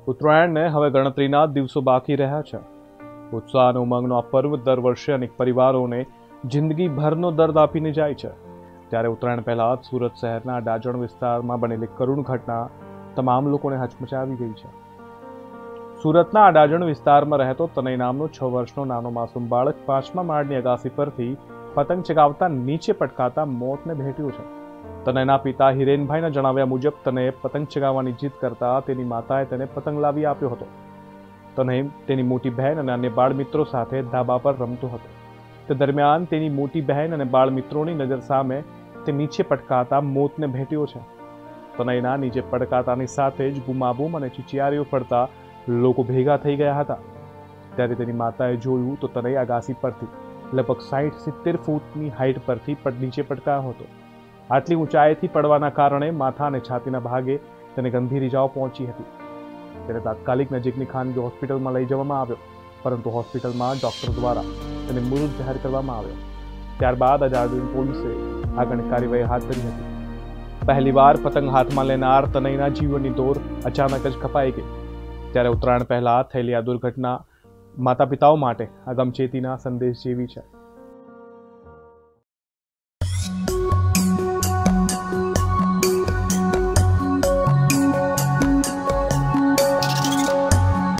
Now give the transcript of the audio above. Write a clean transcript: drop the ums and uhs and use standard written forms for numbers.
ઉત્તરાયણને હવે ગણતરીના દિવસો બાકી રહ્યા છે। ઉત્સાહ અને ઉમંગનો આ પર્વ દર વર્ષે અનેક પરિવારોને જિંદગીભરનો દર્દ આપીને જાય છે। ત્યારે ઉત્તરાયણ પહેલા સુરત શહેરના ડાજણ વિસ્તારમાં બનેલી કરુણ ઘટના તમામ લોકોને હચમચાવી ગઈ છે। સુરતના અડાજણ વિસ્તારમાં રહેતો તનય નામનો 6 વર્ષનો નાનો માસૂમ બાળક 5મા માળની અગાસી પરથી પતંગ ચગાવતા નીચે પટકાતા મોતને ભેટ્યો છે। તનયના પિતા હિરેનભાઈના જણાવ્યા મુજબ તનયે પતંગ ચગાવવાની જીદ કરતા તેની માતાએ તેને પતંગ લાવી આપ્યો હતો। તનય તેની મોટી બહેન અને અન્ય બાળ મિત્રો સાથે ધાબા પર રમતો હતો। તે દરમિયાન તેની મોટી બહેન અને બાળ મિત્રોની નજર સામે તે નીચે પટકાતા મોતને ભેટ્યો છે। તનયના નીચે પટકાતાની સાથે જ બૂમાબૂમ અને ચીચિયારીઓ પડતા લોકો ભેગા થઈ ગયા હતા। ત્યારે તેની માતાએ જોયું તો તનય અગાસી પરથી લગભગ 60-70 ફૂટની હાઈટ પરથી નીચે પટકાયો હતો। આટલી ઊંચાઈથી પડવાના કારણે માથા અને છાતીના ભાગે તેને ગંભીર ઇજાઓ પહોંચી હતી। તેને તાત્કાલિક નજીકની ખાનગી હોસ્પિટલમાં લઈ જવામાં આવ્યો, પરંતુ હોસ્પિટલમાં ડોક્ટર દ્વારા તેને મૃત જાહેર કરવામાં આવ્યો। ત્યારબાદ અડાજણ પોલીસે આગળની કાર્યવાહી હાથ ધરી હતી। પહેલીવાર પતંગ હાથમાં લેનાર તનયના જીવનની દોર અચાનક જ કપાઈ ગઈ। ત્યારે ઉત્તરાયણ પહેલા થયેલી આ દુર્ઘટના માતા પિતાઓ માટે અગમચેતીના સંદેશ જેવી છે।